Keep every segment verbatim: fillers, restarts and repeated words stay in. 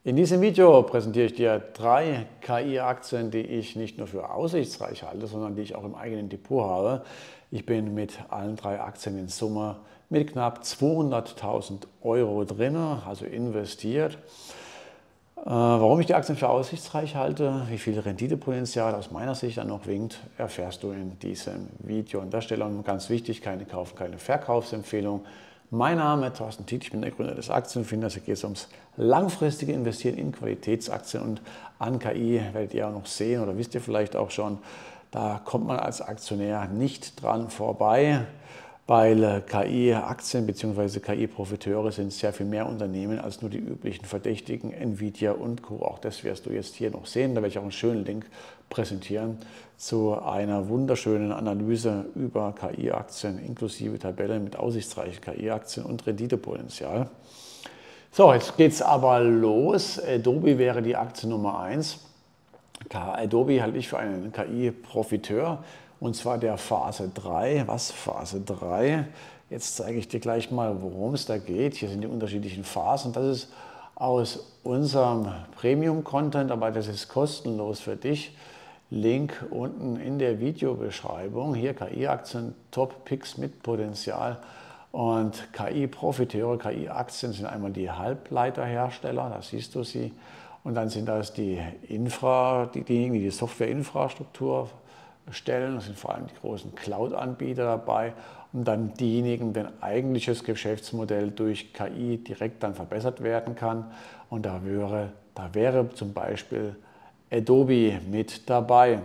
In diesem Video präsentiere ich dir drei K I-Aktien, die ich nicht nur für aussichtsreich halte, sondern die ich auch im eigenen Depot habe. Ich bin mit allen drei Aktien in Summe mit knapp zweihunderttausend Euro drin, also investiert. Warum ich die Aktien für aussichtsreich halte, wie viel Renditepotenzial aus meiner Sicht dann noch winkt, erfährst du in diesem Video. An der Stelle ganz wichtig, keine Kauf-, keine Verkaufsempfehlung. Mein Name ist Thorsten Tietz, ich bin der Gründer des Aktienfinders. Hier geht es ums langfristige Investieren in Qualitätsaktien und an K I werdet ihr auch noch sehen oder wisst ihr vielleicht auch schon, da kommt man als Aktionär nicht dran vorbei, weil K I-Aktien bzw. K I-Profiteure sind sehr viel mehr Unternehmen als nur die üblichen Verdächtigen, Nvidia und Co. Auch das wirst du jetzt hier noch sehen. Da werde ich auch einen schönen Link präsentieren zu einer wunderschönen Analyse über K I-Aktien inklusive Tabellen mit aussichtsreichen K I-Aktien und Renditepotenzial. So, jetzt geht es aber los. Adobe wäre die Aktie Nummer eins. Adobe halte ich für einen K I-Profiteur. Und zwar der Phase drei. Was Phase drei? Jetzt zeige ich dir gleich mal, worum es da geht. Hier sind die unterschiedlichen Phasen. Das ist aus unserem Premium-Content, aber das ist kostenlos für dich. Link unten in der Videobeschreibung. Hier K I-Aktien, Top-Picks mit Potenzial. Und K I-Profiteure, K I-Aktien sind einmal die Halbleiterhersteller, da siehst du sie. Und dann sind das die Infra, diejenigen, die die Softwareinfrastruktur stellen. Das sind vor allem die großen Cloud-Anbieter dabei und dann diejenigen, deren eigentliches Geschäftsmodell durch K I direkt dann verbessert werden kann. Und da wäre, da wäre zum Beispiel Adobe mit dabei.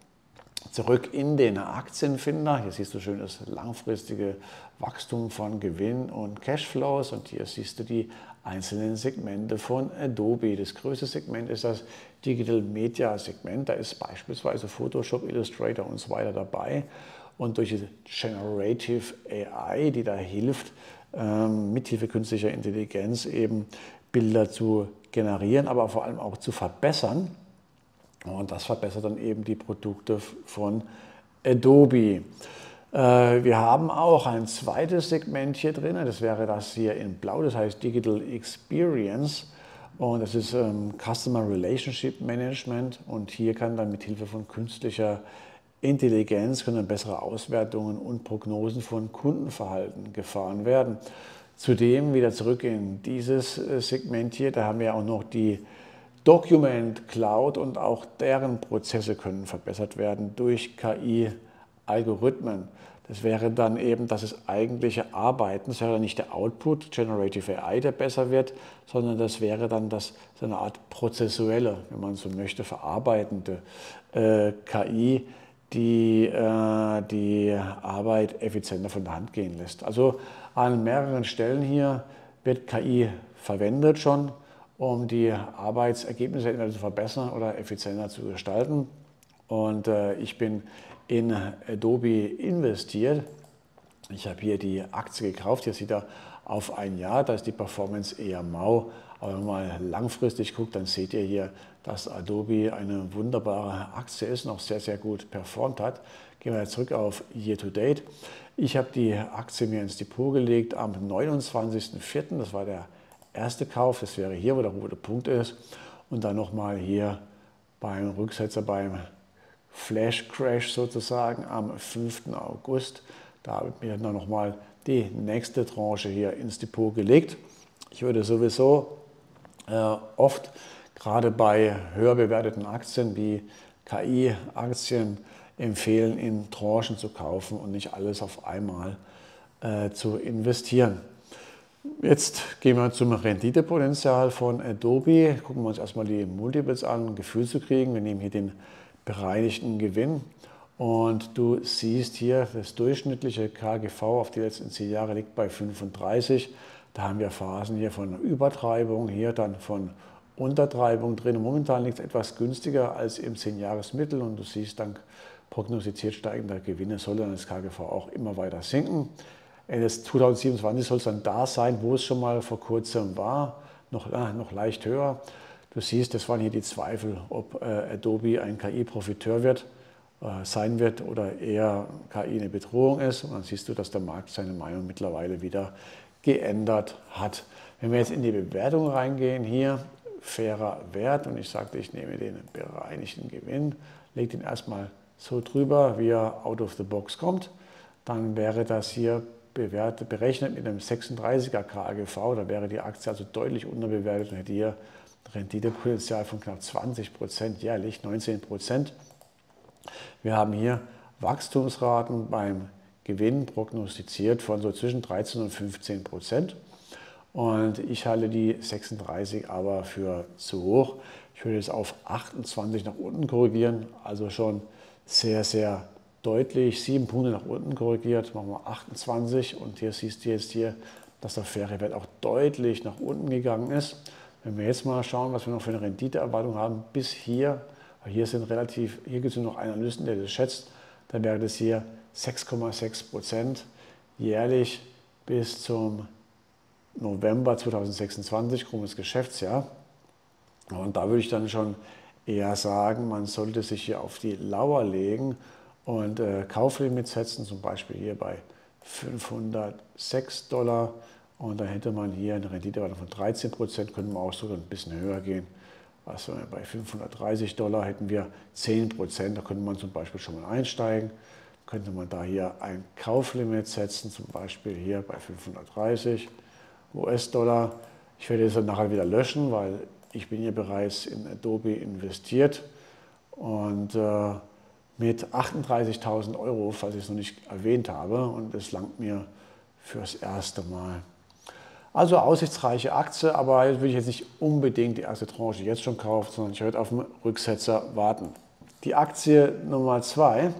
Zurück in den Aktienfinder. Hier siehst du schön das langfristige Wachstum von Gewinn und Cashflows und hier siehst du die einzelnen Segmente von Adobe. Das größte Segment ist das Digital Media Segment. Da ist beispielsweise Photoshop, Illustrator und so weiter dabei. Und durch die Generative A I, die da hilft, ähm, mithilfe künstlicher Intelligenz eben Bilder zu generieren, aber vor allem auch zu verbessern. Und das verbessert dann eben die Produkte von Adobe. Wir haben auch ein zweites Segment hier drin, das wäre das hier in Blau, das heißt Digital Experience. Und das ist ähm, Customer Relationship Management. Und hier kann dann mit Hilfe von künstlicher Intelligenz können bessere Auswertungen und Prognosen von Kundenverhalten gefahren werden. Zudem wieder zurück in dieses Segment hier, da haben wir auch noch die Document Cloud und auch deren Prozesse können verbessert werden durch K I-Algorithmen. Das wäre dann eben das eigentliche Arbeiten, das wäre dann nicht der Output, Generative A I, der besser wird, sondern das wäre dann das, so eine Art prozessuelle, wenn man so möchte, verarbeitende äh, K I, die äh, die Arbeit effizienter von der Hand gehen lässt. Also an mehreren Stellen hier wird K I verwendet schon, um die Arbeitsergebnisse entweder zu verbessern oder effizienter zu gestalten. Und äh, ich bin in Adobe investiert. Ich habe hier die Aktie gekauft. Hier sieht er auf ein Jahr, da ist die Performance eher mau. Aber wenn man mal langfristig guckt, dann seht ihr hier, dass Adobe eine wunderbare Aktie ist, noch sehr, sehr gut performt hat. Gehen wir jetzt zurück auf Year to Date. Ich habe die Aktie mir ins Depot gelegt am neunundzwanzigsten vierten Das war der erste Kauf. Das wäre hier, wo der rote Punkt ist. Und dann nochmal hier beim Rücksetzer, beim Flash Crash sozusagen am fünften August. Da habe ich mir dann nochmal die nächste Tranche hier ins Depot gelegt. Ich würde sowieso äh, oft, gerade bei höher bewerteten Aktien wie K I-Aktien, empfehlen, in Tranchen zu kaufen und nicht alles auf einmal äh, zu investieren. Jetzt gehen wir zum Renditepotenzial von Adobe. Gucken wir uns erstmal die Multiples an, um ein Gefühl zu kriegen. Wir nehmen hier den bereinigten Gewinn und du siehst hier, das durchschnittliche K G V auf die letzten zehn Jahre liegt bei fünfunddreißig. Da haben wir Phasen hier von Übertreibung, hier dann von Untertreibung drin. Momentan liegt es etwas günstiger als im zehn-Jahres-Mittel und du siehst, dank prognostiziert steigender Gewinne soll dann das K G V auch immer weiter sinken. Ende zweitausendsiebenundzwanzig soll es dann da sein, wo es schon mal vor kurzem war, noch, äh, noch leicht höher. Du siehst, das waren hier die Zweifel, ob äh, Adobe ein K I-Profiteur wird, äh, sein wird oder eher K I eine Bedrohung ist. Und dann siehst du, dass der Markt seine Meinung mittlerweile wieder geändert hat. Wenn wir jetzt in die Bewertung reingehen, hier fairer Wert und ich sagte, ich nehme den bereinigten Gewinn, lege den erstmal so drüber, wie er out of the box kommt. Dann wäre das hier bewertet, berechnet mit einem sechsunddreißiger K G V, da wäre die Aktie also deutlich unterbewertet und hätte hier Renditepotenzial von knapp zwanzig Prozent, jährlich neunzehn Prozent. Wir haben hier Wachstumsraten beim Gewinn prognostiziert von so zwischen dreizehn und fünfzehn Prozent. Und ich halte die sechsunddreißig aber für zu hoch. Ich würde es auf achtundzwanzig nach unten korrigieren, also schon sehr, sehr deutlich. Sieben Punkte nach unten korrigiert, machen wir achtundzwanzig. Und hier siehst du jetzt hier, dass der faire Wert auch deutlich nach unten gegangen ist. Wenn wir jetzt mal schauen, was wir noch für eine Renditeerwartung haben, bis hier, hier sind relativ, hier gibt es noch einen Analysten, der das schätzt, dann wäre das hier sechs Komma sechs Prozent jährlich bis zum November zweitausendsechsundzwanzig, krummes Geschäftsjahr. Und da würde ich dann schon eher sagen, man sollte sich hier auf die Lauer legen und äh, Kauflimits setzen, zum Beispiel hier bei fünfhundertsechs Dollar. Und dann hätte man hier eine Rendite von dreizehn Prozent, könnte man auch sogar ein bisschen höher gehen. Also bei fünfhundertdreißig Dollar hätten wir zehn Prozent, da könnte man zum Beispiel schon mal einsteigen. Könnte man da hier ein Kauflimit setzen, zum Beispiel hier bei fünfhundertdreißig U S-Dollar. Ich werde das dann nachher wieder löschen, weil ich bin hier bereits in Adobe investiert und äh, mit achtunddreißigtausend Euro, falls ich es noch nicht erwähnt habe, und das langt mir fürs erste Mal. Also aussichtsreiche Aktie, aber jetzt will ich jetzt nicht unbedingt die erste Tranche jetzt schon kaufen, sondern ich werde auf den Rücksetzer warten. Die Aktie Nummer zwei,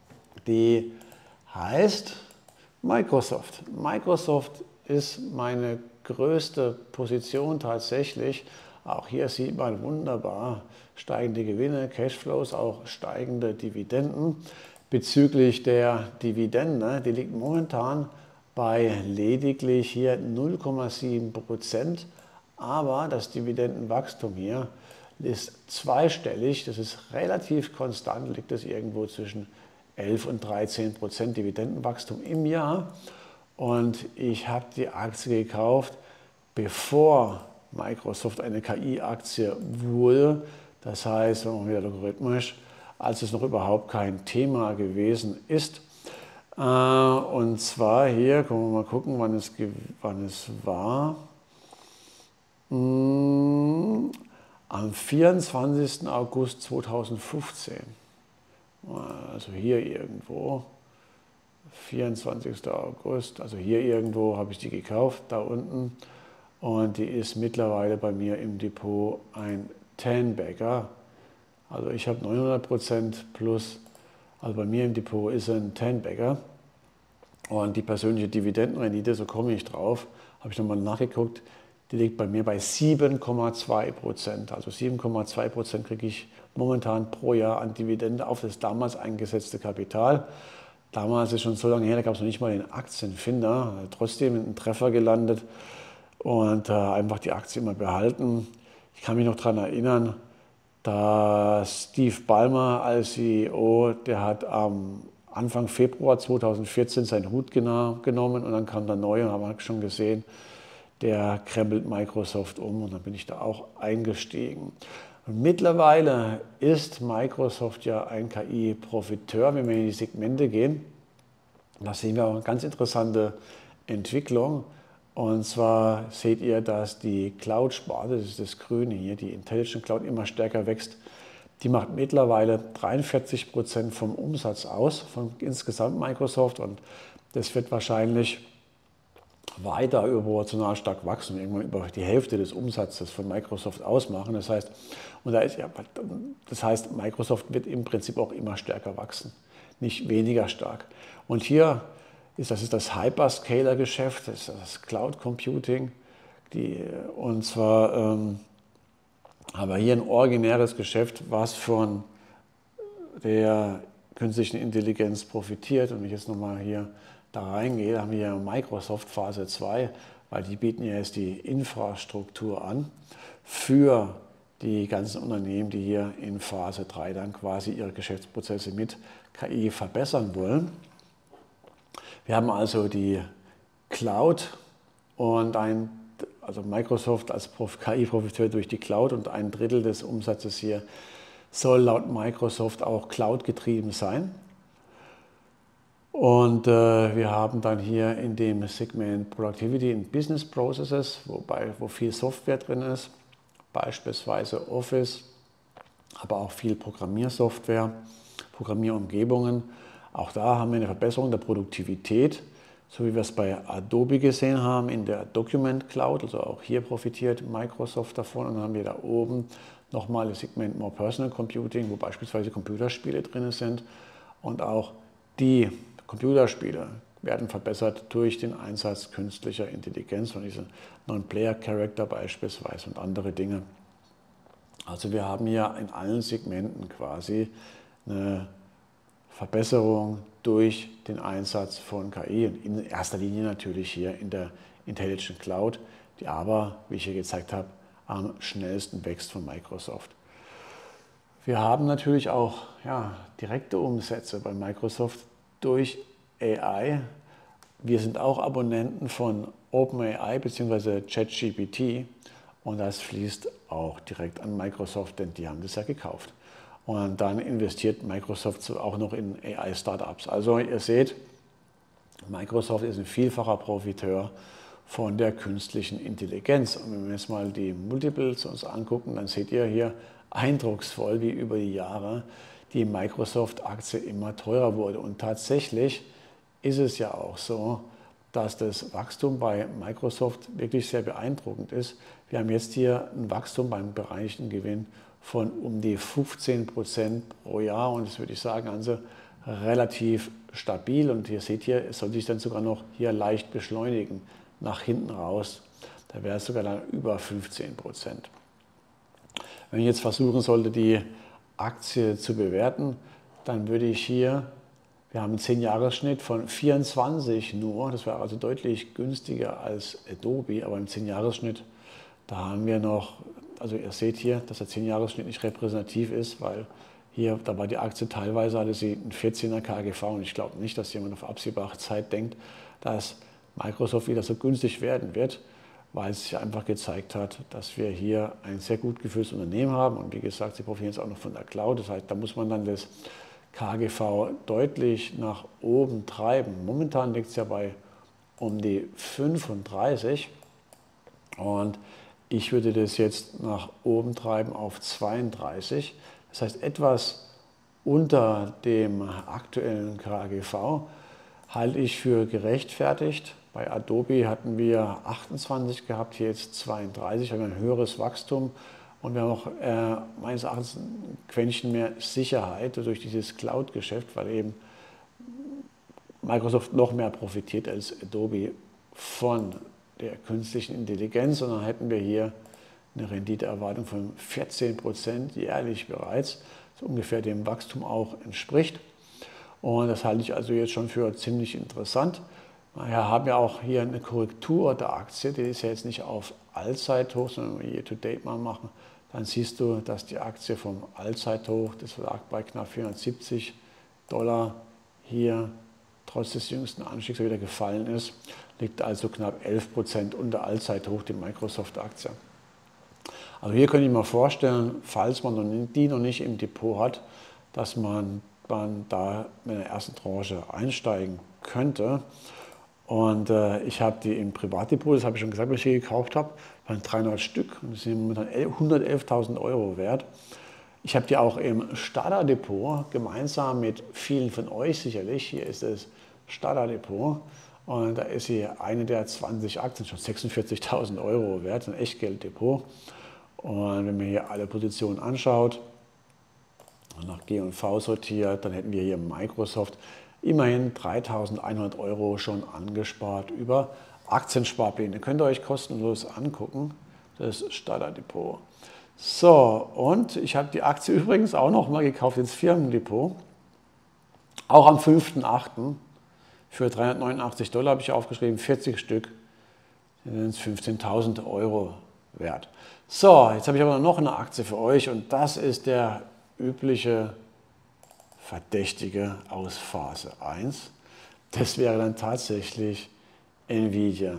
die heißt Microsoft. Microsoft ist meine größte Position tatsächlich. Auch hier sieht man wunderbar steigende Gewinne, Cashflows, auch steigende Dividenden. Bezüglich der Dividende, die liegt momentan bei lediglich hier null Komma sieben Prozent, aber das Dividendenwachstum hier ist zweistellig, das ist relativ konstant, liegt es irgendwo zwischen elf und dreizehn Prozent Dividendenwachstum im Jahr. Und ich habe die Aktie gekauft, bevor Microsoft eine K I-Aktie wurde. Das heißt, wenn man wieder logarithmisch, als es noch überhaupt kein Thema gewesen ist. Und zwar hier, können wir mal gucken, wann es, wann es war. Am vierundzwanzigsten August zweitausendfünfzehn. Also hier irgendwo. vierundzwanzigster August, also hier irgendwo habe ich die gekauft, da unten. Und die ist mittlerweile bei mir im Depot ein Ten-Bagger. Also ich habe neunhundert Prozent plus, also bei mir im Depot ist ein Ten-Bagger. Und die persönliche Dividendenrendite, so komme ich drauf, habe ich nochmal nachgeguckt, die liegt bei mir bei sieben Komma zwei Prozent. Also sieben Komma zwei Prozent kriege ich momentan pro Jahr an Dividende auf das damals eingesetzte Kapital. Damals ist schon so lange her, da gab es noch nicht mal den Aktienfinder, trotzdem einen Treffer gelandet und äh, einfach die Aktie immer behalten. Ich kann mich noch daran erinnern, dass Steve Ballmer als C E O, der hat am Anfang Februar zweitausendvierzehn seinen Hut genommen und dann kam der neue und haben wir schon gesehen, der krempelt Microsoft um und dann bin ich da auch eingestiegen. Und mittlerweile ist Microsoft ja ein K I-Profiteur, wenn wir in die Segmente gehen. Da sehen wir auch eine ganz interessante Entwicklung. Und zwar seht ihr, dass die Cloud-Sparte, das ist das Grüne hier, die Intelligent Cloud immer stärker wächst. Die macht mittlerweile dreiundvierzig Prozent vom Umsatz aus, von insgesamt Microsoft. Und das wird wahrscheinlich weiter überproportional stark wachsen, irgendwann über die Hälfte des Umsatzes von Microsoft ausmachen. Das heißt, und da ist, ja, das heißt, Microsoft wird im Prinzip auch immer stärker wachsen, nicht weniger stark. Und hier ist das, ist das Hyperscaler-Geschäft, das ist das Cloud Computing. Die, und zwar ähm, haben wir hier ein originäres Geschäft, was von der künstlichen Intelligenz profitiert. Und wenn ich jetzt nochmal hier da reingehe, haben wir hier Microsoft Phase zwei, weil die bieten ja jetzt die Infrastruktur an für die ganzen Unternehmen, die hier in Phase drei dann quasi ihre Geschäftsprozesse mit K I verbessern wollen. Wir haben also die Cloud und ein also Microsoft als K I-Profiteur durch die Cloud und ein Drittel des Umsatzes hier soll laut Microsoft auch Cloud getrieben sein. Und äh, wir haben dann hier in dem Segment Productivity and Business Processes, wobei, wo viel Software drin ist, beispielsweise Office, aber auch viel Programmiersoftware, Programmierumgebungen. Auch da haben wir eine Verbesserung der Produktivität, so wie wir es bei Adobe gesehen haben in der Document Cloud. Also auch hier profitiert Microsoft davon. Und dann haben wir da oben nochmal das Segment More Personal Computing, wo beispielsweise Computerspiele drin sind. Und auch die Computerspiele werden verbessert durch den Einsatz künstlicher Intelligenz von diesen Non-Player-Character beispielsweise und andere Dinge. Also wir haben hier in allen Segmenten quasi eine Verbesserung durch den Einsatz von K I und in erster Linie natürlich hier in der Intelligent Cloud, die aber, wie ich hier gezeigt habe, am schnellsten wächst von Microsoft. Wir haben natürlich auch ja, direkte Umsätze bei Microsoft durch A I. Wir sind auch Abonnenten von OpenAI bzw. ChatGPT und das fließt auch direkt an Microsoft, denn die haben das ja gekauft. Und dann investiert Microsoft auch noch in A I-Startups. Also ihr seht, Microsoft ist ein vielfacher Profiteur von der künstlichen Intelligenz. Und wenn wir jetzt mal die Multiples uns angucken, dann seht ihr hier eindrucksvoll, wie über die Jahre die Microsoft-Aktie immer teurer wurde. Und tatsächlich ist es ja auch so, dass das Wachstum bei Microsoft wirklich sehr beeindruckend ist. Wir haben jetzt hier ein Wachstum beim bereinigten Gewinn von um die fünfzehn Prozent pro Jahr und das würde ich sagen, also relativ stabil. Und ihr seht hier, es soll sich dann sogar noch hier leicht beschleunigen nach hinten raus. Da wäre es sogar dann über fünfzehn Prozent. Wenn ich jetzt versuchen sollte, die Aktie zu bewerten, dann würde ich hier, wir haben einen zehn-Jahres-Schnitt von vierundzwanzig nur, das wäre also deutlich günstiger als Adobe, aber im zehn-Jahres-Schnitt, da haben wir noch, also ihr seht hier, dass der zehn-Jahres-Schnitt nicht repräsentativ ist, weil hier, da war die Aktie teilweise, hatte sie einen vierzehner K G V und ich glaube nicht, dass jemand auf absehbare Zeit denkt, dass Microsoft wieder so günstig werden wird, weil es sich einfach gezeigt hat, dass wir hier ein sehr gut geführtes Unternehmen haben und wie gesagt, sie profitieren jetzt auch noch von der Cloud, das heißt, da muss man dann das K G V deutlich nach oben treiben. Momentan liegt es ja bei um die fünfunddreißig und ich würde das jetzt nach oben treiben auf zweiunddreißig. Das heißt, etwas unter dem aktuellen K G V halte ich für gerechtfertigt. Bei Adobe hatten wir achtundzwanzig gehabt, hier jetzt zweiunddreißig, haben wir ein höheres Wachstum und wir haben auch äh, meines Erachtens ein Quäntchen mehr Sicherheit durch dieses Cloud-Geschäft, weil eben Microsoft noch mehr profitiert als Adobe von der künstlichen Intelligenz und dann hätten wir hier eine Renditeerwartung von vierzehn Prozent jährlich bereits, was ungefähr dem Wachstum auch entspricht. Und das halte ich also jetzt schon für ziemlich interessant. Wir haben ja auch hier eine Korrektur der Aktie, die ist ja jetzt nicht auf Allzeithoch, sondern wenn wir Year-to-Date mal machen, dann siehst du, dass die Aktie vom Allzeithoch, das lag bei knapp vierhundertsiebzig Dollar, hier trotz des jüngsten Anstiegs wieder gefallen ist, liegt also knapp elf Prozent unter Allzeithoch die Microsoft-Aktie. Also hier könnte ich mir vorstellen, falls man die noch nicht im Depot hat, dass man, man da in der ersten Tranche einsteigen könnte. Und äh, ich habe die im Privatdepot, das habe ich schon gesagt, was ich hier gekauft habe, waren dreihundert Stück und das sind momentan hundertelftausend Euro wert. Ich habe die auch im Starterdepot gemeinsam mit vielen von euch sicherlich. Hier ist das Starterdepot und da ist hier eine der zwanzig Aktien schon sechsundvierzigtausend Euro wert, ein Echtgelddepot. Und wenn man hier alle Positionen anschaut und nach G und V sortiert, dann hätten wir hier Microsoft immerhin dreitausendeinhundert Euro schon angespart über Aktiensparpläne. Könnt ihr euch kostenlos angucken, das Starterdepot. So, und ich habe die Aktie übrigens auch noch mal gekauft ins Firmendepot, auch am fünften achten für dreihundertneunundachtzig Dollar habe ich aufgeschrieben, vierzig Stück, sind fünfzehntausend Euro wert. So, jetzt habe ich aber noch eine Aktie für euch und das ist der übliche Verdächtige aus Phase eins. Das wäre dann tatsächlich Nvidia.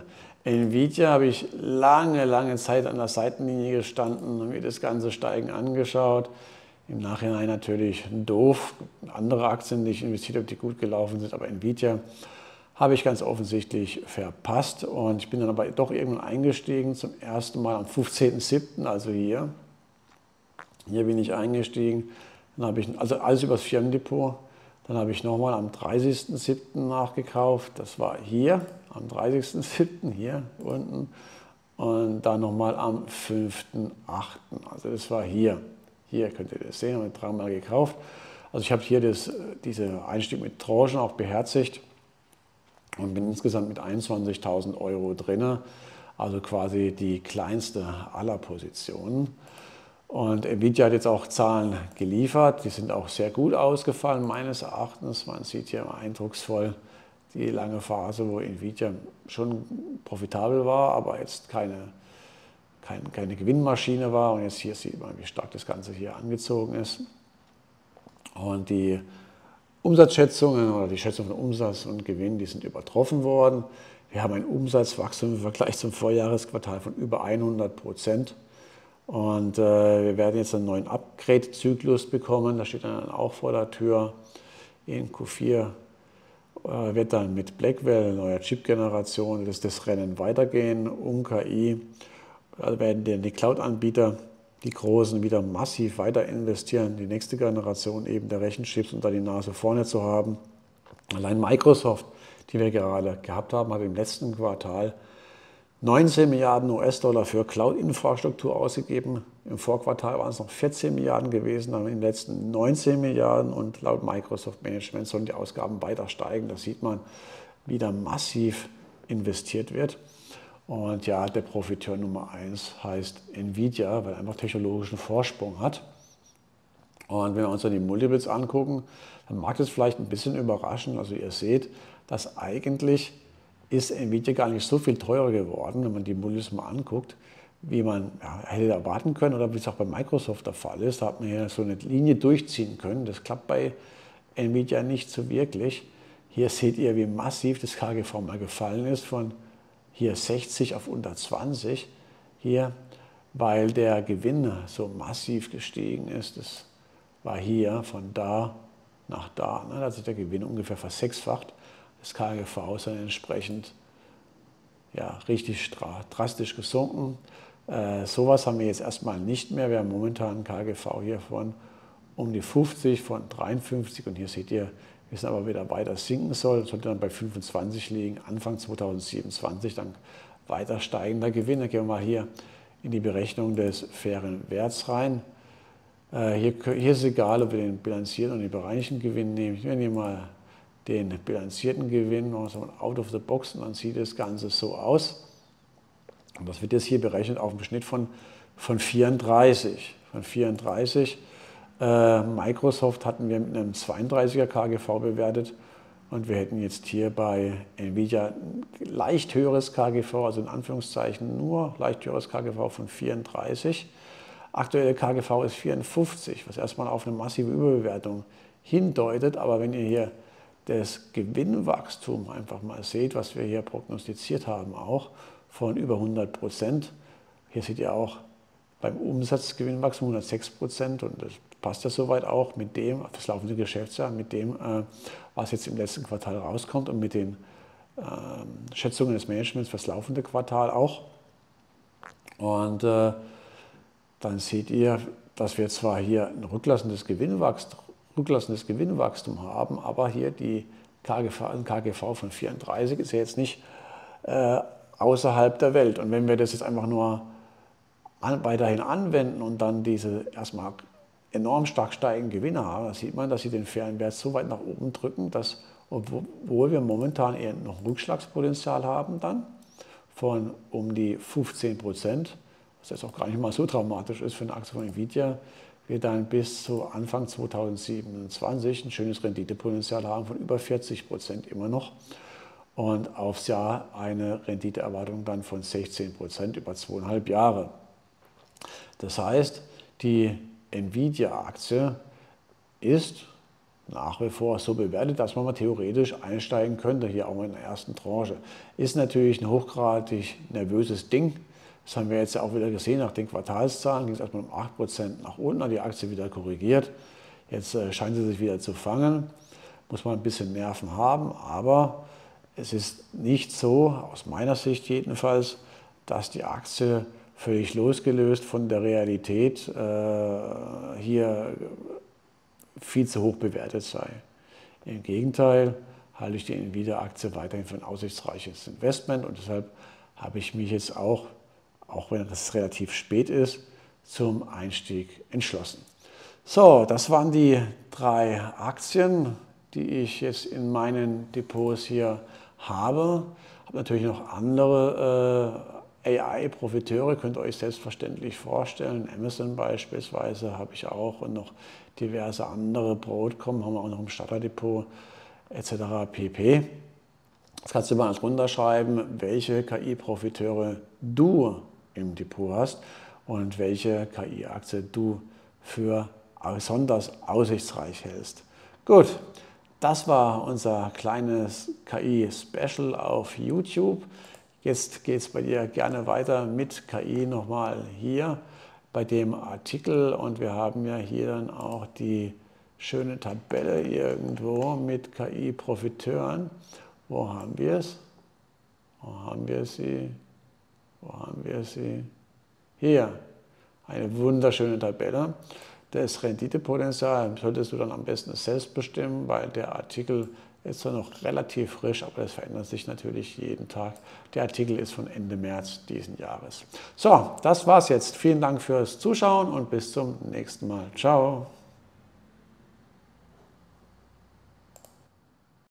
Nvidia habe ich lange, lange Zeit an der Seitenlinie gestanden und mir das ganze Steigen angeschaut. Im Nachhinein natürlich doof. Andere Aktien, die ich investiert habe, die gut gelaufen sind, aber Nvidia habe ich ganz offensichtlich verpasst. Und ich bin dann aber doch irgendwann eingestiegen, zum ersten Mal am fünfzehnten siebten, also hier. Hier bin ich eingestiegen. Dann habe ich, also alles übers Firmendepot. Dann habe ich nochmal am dreißigsten siebten nachgekauft. Das war hier, am dreißigsten siebten hier unten. Und dann nochmal am fünften achten Also das war hier. Hier könnt ihr das sehen, habe ich dreimal gekauft. Also ich habe hier das, diese Einstieg mit Tranchen auch beherzigt und bin insgesamt mit einundzwanzigtausend Euro drin. Also quasi die kleinste aller Positionen. Und Nvidia hat jetzt auch Zahlen geliefert, die sind auch sehr gut ausgefallen meines Erachtens. Man sieht hier eindrucksvoll die lange Phase, wo Nvidia schon profitabel war, aber jetzt keine, keine, keine Gewinnmaschine war. Und jetzt hier sieht man, wie stark das Ganze hier angezogen ist. Und die Umsatzschätzungen oder die Schätzung von Umsatz und Gewinn, die sind übertroffen worden. Wir haben ein Umsatzwachstum im Vergleich zum Vorjahresquartal von über hundert Prozent. Und äh, wir werden jetzt einen neuen Upgrade-Zyklus bekommen, da steht dann auch vor der Tür. In Q vier äh, wird dann mit Blackwell, neuer Chip-Generation, das, das Rennen weitergehen, um K I. Da werden die Cloud-Anbieter, die Großen, wieder massiv weiter investieren, die nächste Generation eben der Rechenchips unter die Nase vorne zu haben. Allein Microsoft, die wir gerade gehabt haben, hat im letzten Quartal neunzehn Milliarden U S-Dollar für Cloud-Infrastruktur ausgegeben. Im Vorquartal waren es noch vierzehn Milliarden gewesen, dann im letzten neunzehn Milliarden und laut Microsoft Management sollen die Ausgaben weiter steigen. Da sieht man, wie da massiv investiert wird. Und ja, der Profiteur Nummer eins heißt Nvidia, weil er einfach technologischen Vorsprung hat. Und wenn wir uns dann die Multiples angucken, dann mag das vielleicht ein bisschen überraschen. Also ihr seht, dass eigentlich ist Nvidia gar nicht so viel teurer geworden, wenn man die Multiples mal anguckt, wie man ja, hätte erwarten können oder wie es auch bei Microsoft der Fall ist. Da hat man hier so eine Linie durchziehen können. Das klappt bei Nvidia nicht so wirklich. Hier seht ihr, wie massiv das K G V mal gefallen ist, von hier sechzig auf unter zwanzig. Hier, weil der Gewinn so massiv gestiegen ist. Das war hier von da nach da. Da hat sich der Gewinn ungefähr versechsfacht. Das K G V ist dann entsprechend ja, richtig drastisch gesunken. Äh, sowas haben wir jetzt erstmal nicht mehr. Wir haben momentan ein K G V hier von um die fünfzig, von dreiundfünfzig und hier seht ihr, wie es aber wieder weiter sinken soll. Das sollte dann bei fünfundzwanzig liegen, Anfang zweitausendsiebenundzwanzig dann weiter steigender Gewinn. Dann gehen wir mal hier in die Berechnung des fairen Werts rein. Äh, hier, hier ist es egal, ob wir den bilanzierten und den bereinigten Gewinn nehmen. Ich nehme hier mal den bilanzierten Gewinn, machen wir mal out of the box und dann sieht das Ganze so aus. Und das wird jetzt hier berechnet auf einen Schnitt von, von vierunddreißig. Von vierunddreißig. Äh, Microsoft hatten wir mit einem zweiunddreißiger K G V bewertet und wir hätten jetzt hier bei Nvidia ein leicht höheres K G V, also in Anführungszeichen nur leicht höheres K G V von vierunddreißig. Aktuelle K G V ist vierundfünfzig, was erstmal auf eine massive Überbewertung hindeutet, aber wenn ihr hier das Gewinnwachstum einfach mal seht, was wir hier prognostiziert haben, auch von über hundert Prozent. Hier seht ihr auch beim Umsatzgewinnwachstum hundertsechs Prozent und das passt ja soweit auch mit dem, das laufende Geschäftsjahr, mit dem, was jetzt im letzten Quartal rauskommt und mit den Schätzungen des Managements für das laufende Quartal auch. Und dann seht ihr, dass wir zwar hier ein rücklassendes Gewinnwachstum rücklassendes Gewinnwachstum haben, aber hier die K G V, ein K G V von vierunddreißig ist ja jetzt nicht äh, außerhalb der Welt. Und wenn wir das jetzt einfach nur an, weiterhin anwenden und dann diese erstmal enorm stark steigenden Gewinne haben, dann sieht man, dass sie den fairen Wert so weit nach oben drücken, dass, obwohl wir momentan eher noch Rückschlagspotenzial haben dann von um die fünfzehn Prozent, was jetzt auch gar nicht mal so dramatisch ist für eine Aktie von Nvidia, wir dann bis zu Anfang zweitausendsiebenundzwanzig ein schönes Renditepotenzial haben von über vierzig Prozent immer noch und aufs Jahr eine Renditeerwartung dann von sechzehn Prozent über zweieinhalb Jahre. Das heißt, die Nvidia-Aktie ist nach wie vor so bewertet, dass man mal theoretisch einsteigen könnte, hier auch in der ersten Tranche. Ist natürlich ein hochgradig nervöses Ding. Das haben wir jetzt ja auch wieder gesehen, nach den Quartalszahlen ging es erstmal um acht Prozent nach unten, hat die Aktie wieder korrigiert. Jetzt äh, scheint sie sich wieder zu fangen. Muss man ein bisschen Nerven haben, aber es ist nicht so, aus meiner Sicht jedenfalls, dass die Aktie völlig losgelöst von der Realität äh, hier viel zu hoch bewertet sei. Im Gegenteil halte ich die Nvidia-Aktie weiterhin für ein aussichtsreiches Investment und deshalb habe ich mich jetzt auch, auch wenn das relativ spät ist, zum Einstieg entschlossen. So, das waren die drei Aktien, die ich jetzt in meinen Depots hier habe. Ich habe natürlich noch andere äh, A I-Profiteure, könnt ihr euch selbstverständlich vorstellen. Amazon beispielsweise habe ich auch und noch diverse andere. Broadcom haben wir auch noch im Starterdepot et cetera pp. Jetzt kannst du mal drunter schreiben, welche K I-Profiteure du im Depot hast und welche K I-Aktie du für besonders aussichtsreich hältst. Gut, das war unser kleines K I-Special auf YouTube. Jetzt geht es bei dir gerne weiter mit K I nochmal hier bei dem Artikel und wir haben ja hier dann auch die schöne Tabelle irgendwo mit K I-Profiteuren. Wo haben wir es? Wo haben wir sie? Wo haben wir sie? Hier, eine wunderschöne Tabelle. Das Renditepotenzial solltest du dann am besten selbst bestimmen, weil der Artikel ist zwar noch relativ frisch, aber das verändert sich natürlich jeden Tag. Der Artikel ist von Ende März diesen Jahres. So, das war's jetzt. Vielen Dank fürs Zuschauen und bis zum nächsten Mal. Ciao.